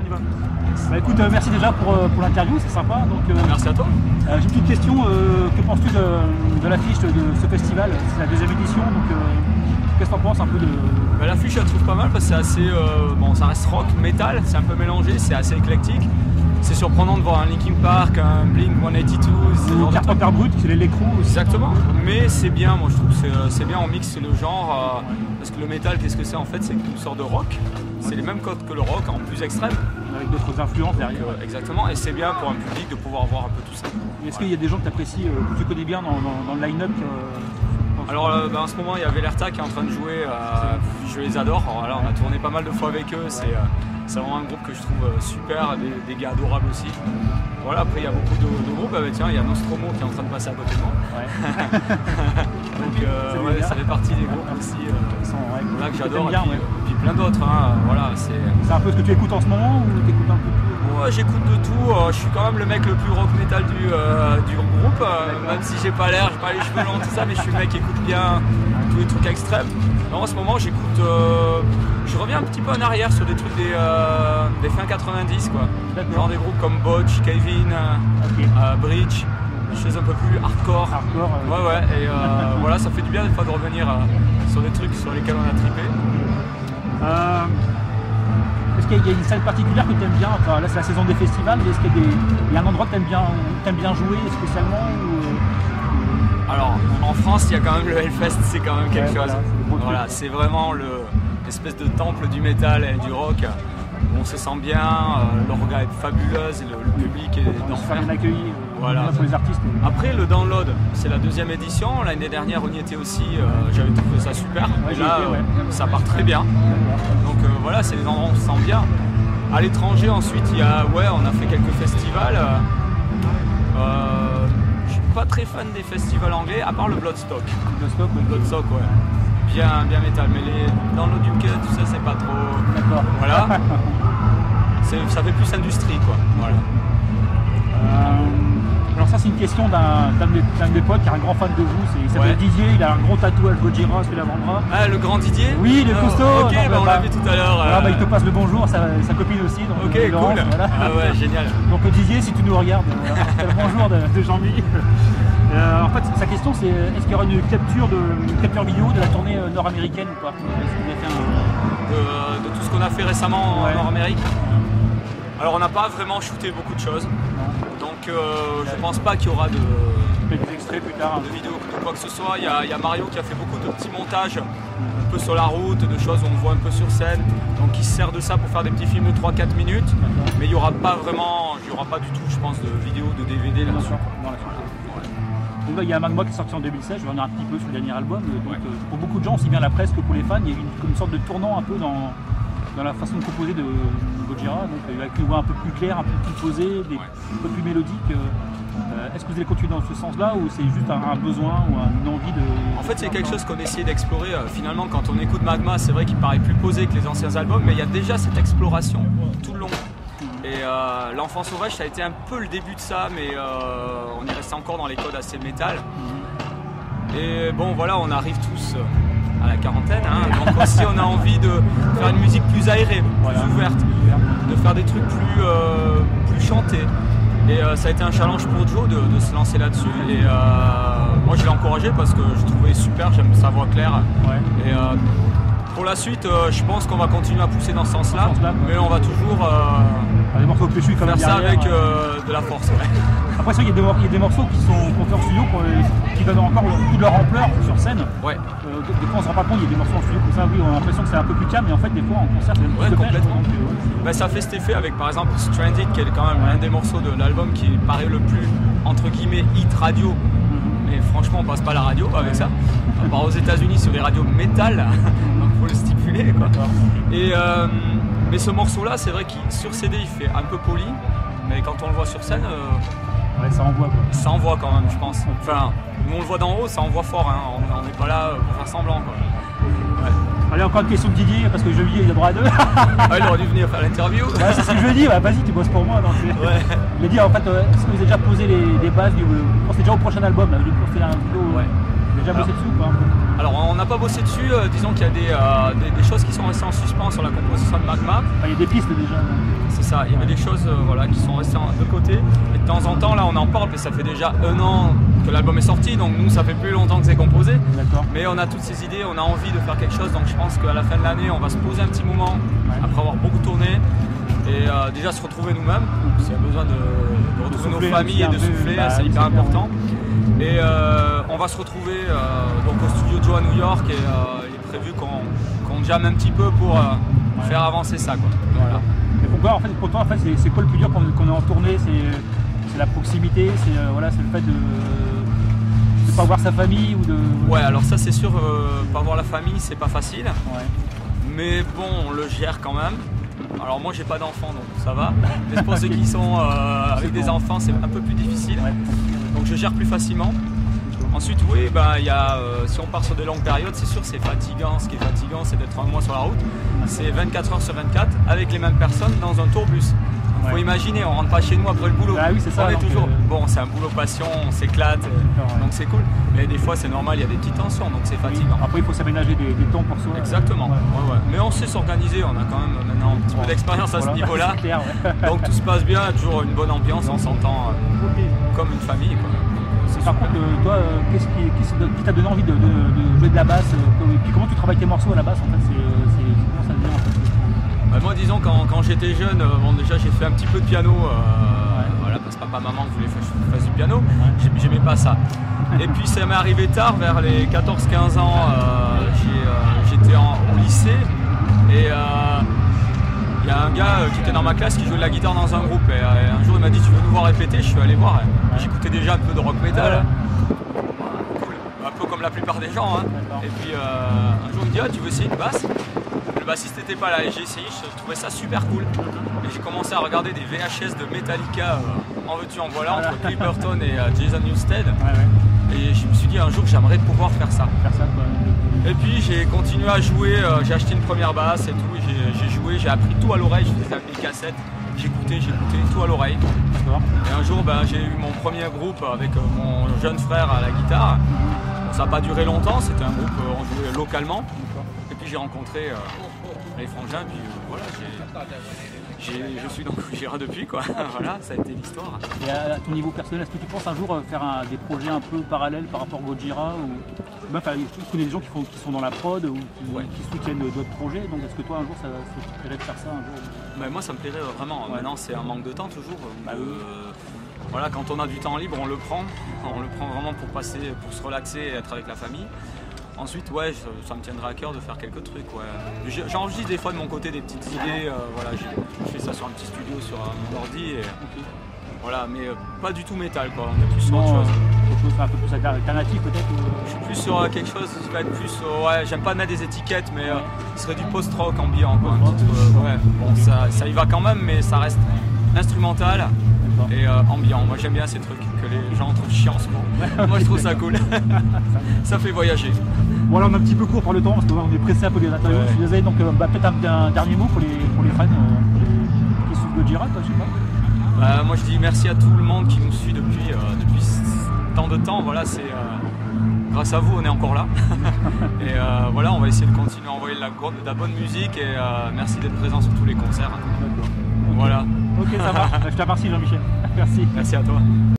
y va. Bah écoute, merci déjà pour l'interview, c'est sympa. Donc, merci à toi. J'ai une petite question, que penses-tu de l'affiche de ce festival? C'est la deuxième édition, donc qu'est-ce que tu en penses un peu de... Bah, l'affiche je la trouve pas mal parce que c'est assez, bon ça reste rock, metal, c'est un peu mélangé, c'est assez éclectique. C'est surprenant de voir un Linkin Park, un Blink 182, Carpenter Brut, c'est l'électro aussi. Exactement, mais c'est bien, moi je trouve que c'est bien, on mixe le genre, parce que le métal, qu'est-ce que c'est en fait? C'est une sorte de rock, c'est les mêmes codes que le rock, en plus extrême. Avec d'autres influences derrière. Exactement, et c'est bien pour un public de pouvoir voir un peu tout ça. Est-ce qu'il y a des gens que tu apprécies, que tu connais bien dans le line-up? Alors en ce moment il y avait l'Erta qui est en train de jouer, je les adore, alors, là, on a tourné pas mal de fois avec eux, c'est vraiment un groupe que je trouve super, des gars adorables aussi. Voilà, après il y a beaucoup de groupes, tiens il y a Nostromo qui est en train de passer à côté de moi. Ouais. Donc ouais, ça fait partie des groupes aussi là, que j'adore, et puis plein d'autres. Hein, voilà, c'est un peu ce que tu écoutes en ce moment ou tu écoutes un peu tout? Ouais, j'écoute de tout, je suis quand même le mec le plus rock metal du groupe, même si j'ai pas l'air, j'ai pas les cheveux longs, tout ça, mais je suis le mec qui écoute bien tous les trucs extrêmes. Alors, en ce moment j'écoute, je reviens un petit peu en arrière sur des trucs des fin 90 quoi. Genre des groupes comme Botch, Kevin, Bridge, des choses un peu plus hardcore. Ouais, et voilà, ça fait du bien des fois de revenir sur des trucs sur lesquels on a trippé. Est-ce qu'il y a une salle particulière que tu aimes bien? Enfin, là c'est la saison des festivals, mais est-ce qu'il y a un endroit que tu aimes bien jouer spécialement Alors en France il y a quand même le Hellfest, c'est quand même quelque chose. Voilà, c'est vraiment l'espèce de temple du métal et du rock. On se sent bien, l'orga est fabuleuse, le public est d'enfer. Bien accueilli, voilà. Pour les artistes. Après le download, c'est la deuxième édition. L'année dernière on y était aussi, j'avais trouvé ça super. Et là ça part très bien. Donc voilà, c'est des endroits où on se sent bien. À l'étranger ensuite il y a, on a fait quelques festivals. Je suis pas très fan des festivals anglais, à part le Bloodstock. Bloodstock, ouais. Bien métal, mais dans l'audio UK, tout ça c'est pas trop. D'accord. Voilà. Ça fait plus industrie quoi. Voilà. Alors ça c'est une question d'un de mes potes qui est un grand fan de vous, il s'appelle Didier, il a un gros tatouage Gojira sur l'avant-bras. Ah le grand Didier? Oui, le costaud. Ok, on l'a vu tout à l'heure. Voilà, il te passe le bonjour, sa copine aussi. Donc, ok, Laurence, cool. Voilà. Ah ouais, génial. Donc Didier, si tu nous regardes, le bonjour de Jean-Mi. En fait, sa question c'est est-ce qu'il y aura une capture vidéo de la tournée nord-américaine ou pas? De tout ce qu'on a fait récemment en Nord-Amérique. Alors on n'a pas vraiment shooté beaucoup de choses. Donc je pense pas qu'il y aura des extraits plus tard, de vidéos ou quoi que ce soit. Il y a Mario qui a fait beaucoup de petits montages un peu sur la route, de choses où on voit un peu sur scène. Donc il se sert de ça pour faire des petits films de 3-4 minutes. Mais il n'y aura pas du tout, je pense, de vidéos, de DVD là-dessus. Donc là, il y a Magma qui est sorti en 2016, je vais revenir un petit peu sur le dernier album. Donc, pour beaucoup de gens, aussi bien la presse que pour les fans, il y a eu une sorte de tournant un peu dans la façon de composer de Gojira, donc avec une voix un peu plus claire, un peu plus posée, un peu plus mélodique. Est-ce que vous allez continuer dans ce sens-là ou c'est juste un besoin ou une envie de... En fait c'est quelque chose qu'on essayait d'explorer. Finalement quand on écoute Magma, c'est vrai qu'il paraît plus posé que les anciens albums, mais il y a déjà cette exploration tout le long. Et L'Enfant Sauvage ça a été un peu le début de ça, mais on est resté encore dans les codes assez métal. Et bon voilà, on arrive tous à la quarantaine, donc aussi on a envie de faire une musique plus aérée, plus ouverte, de faire des trucs plus chantés. Et ça a été un challenge pour Joe de se lancer là-dessus. Et moi je l'ai encouragé parce que je trouvais super, j'aime sa voix claire. Et pour la suite, je pense qu'on va continuer à pousser dans ce sens-là, mais on va toujours faire ça avec de la force. Après ça, il y a des morceaux qui sont qu'on fait en studio qui donnent encore toute leur ampleur sur scène. Des fois on se rend pas compte, il y a des morceaux en studio comme ça, oui, on a l'impression que c'est un peu plus calme, mais en fait des fois en concert c'est plus de complètement. Ça fait cet effet avec par exemple Stranded, qui est quand même un des morceaux de l'album qui paraît le plus entre guillemets hit radio. Mais franchement on passe pas la radio avec ça. À part aux États-Unis sur les radios métal, donc faut le stipuler quoi. Et mais ce morceau là c'est vrai qu'il sur CD il fait un peu poli, mais quand on le voit sur scène ça envoie quoi. Ça envoie quand même je pense. Enfin nous on le voit d'en haut, ça envoie fort, on n'est pas là pour faire semblant quoi. Allez, encore une question de Didier, parce que Jean-Mi il a droit à deux. Il aurait dû venir faire l'interview. C'est ce que je lui ai dit, vas-y tu bosses pour moi. Donc, il a dit en fait, est-ce que vous avez déjà posé les bases, vous pensez déjà au prochain album là, déjà bossé dessus ou pas? Alors on n'a pas bossé dessus, disons qu'il y a des choses qui sont restées en suspens sur la composition de Magma. Il y a des pistes déjà. C'est ça, il y avait des choses voilà, qui sont restées de côté. Et de temps en temps, là on en parle, mais ça fait déjà 1 an que l'album est sorti, donc nous ça fait plus longtemps que c'est composé. Mais on a toutes ces idées, on a envie de faire quelque chose, donc je pense qu'à la fin de l'année on va se poser un petit moment, après avoir beaucoup tourné. Et déjà se retrouver nous-mêmes, s'il y a besoin de retrouver nos familles et de souffler, c'est hyper important. Et on va se retrouver donc au studio Joe à New York et il est prévu qu'on jamme un petit peu pour faire avancer ça, quoi. Voilà. Mais pourquoi, pour toi, c'est quoi le plus dur quand on est en tournée? C'est la proximité, c'est le fait de ne pas voir sa famille ou de... Ouais, alors ça c'est sûr, pas voir la famille c'est pas facile. Ouais. Mais bon, on le gère quand même. Alors moi j'ai pas d'enfants donc ça va, mais pour ceux qui sont avec des enfants c'est un peu plus difficile, donc je gère plus facilement. Ensuite oui, si on part sur de longues périodes c'est sûr c'est fatigant, ce qui est fatigant c'est d'être 1 mois sur la route, c'est 24 heures sur 24 avec les mêmes personnes dans un tourbus. Il faut imaginer, on rentre pas chez nous après le boulot, oui, c'est ça, on est toujours... Bon c'est un boulot passion, on s'éclate, donc c'est cool, mais des fois c'est normal, il y a des petites tensions donc c'est fatigant. Oui. Après il faut s'aménager des temps pour soi. Exactement, ouais. Mais on sait s'organiser, on a quand même maintenant un petit peu d'expérience à ce niveau-là, clair, donc tout se passe bien, toujours une bonne ambiance, on s'entend comme une famille, quoi. Par contre, toi, qu'est-ce qui t'a donné envie de jouer de la basse et puis comment tu travailles tes morceaux à la basse en fait, comment ça devient en fait? Moi disons quand j'étais jeune, déjà j'ai fait un petit peu de piano, voilà, parce que papa-maman voulait que je fasse du piano, j'aimais pas ça. Et puis ça m'est arrivé tard, vers les 14-15 ans, j'étais au lycée et il y a un gars qui était dans ma classe qui jouait de la guitare dans un groupe et un jour il m'a dit tu veux nous voir répéter, je suis allé voir, j'écoutais déjà un peu de rock metal, cool. Un peu comme la plupart des gens, Et puis un jour il me dit tu veux essayer une basse? Le bassiste n'était pas là et j'ai essayé, je trouvais ça super cool et j'ai commencé à regarder des VHS de Metallica en veux-tu en voilà entre Clipperton et Jason Newsted et je me suis dit un jour j'aimerais pouvoir faire ça. Et puis j'ai continué à jouer, j'ai acheté une première basse et tout, j'ai joué, j'ai appris tout à l'oreille, je faisais des cassettes, j'écoutais tout à l'oreille. Et un jour j'ai eu mon premier groupe avec mon jeune frère à la guitare. Ça n'a pas duré longtemps, c'était un groupe, on jouait localement. Et puis j'ai rencontré les frangins, puis voilà, je suis donc Gojira depuis, quoi. Voilà, ça a été l'histoire. Et à ton niveau personnel, est-ce que tu penses un jour faire des projets un peu parallèles par rapport à Gojira ou... Je connais des gens qui sont dans la prod ou qui soutiennent d'autres projets, donc est-ce que toi un jour ça te plairait de faire ça un jour? Moi ça me plairait vraiment, maintenant c'est un manque de temps toujours. Voilà, quand on a du temps libre on le prend vraiment pour se relaxer et être avec la famille. Ensuite ça me tiendrait à cœur de faire quelques trucs. J'enregistre des fois de mon côté des petites idées, voilà, je fais ça sur un petit studio sur mon ordi et voilà, mais pas du tout métal quoi, on est plus sur autre chose. Un peu plus alternatif peut-être Je suis plus sur quelque chose qui va être plus... j'aime pas mettre des étiquettes, mais ce serait du post-rock ambiant quoi. Bon, ça y va quand même, mais ça reste instrumental et ambiant. Moi j'aime bien ces trucs que les gens trouvent chiants souvent. Moi je trouve ça cool. Ça fait voyager. Bon là on est un petit peu court par le temps parce qu'on est pressé un peu des interviews. Je suis désolé, donc peut-être un dernier mot pour les fans qui suivent Gojira, toi, je sais pas. Moi je dis merci à tout le monde qui nous suit depuis tant de temps, voilà, c'est grâce à vous on est encore là. Et voilà, on va essayer de continuer à envoyer de la bonne musique et merci d'être présent sur tous les concerts. D'accord. Voilà. Ok, ça marche. Je te remercie Jean-Michel. Merci. Merci à toi.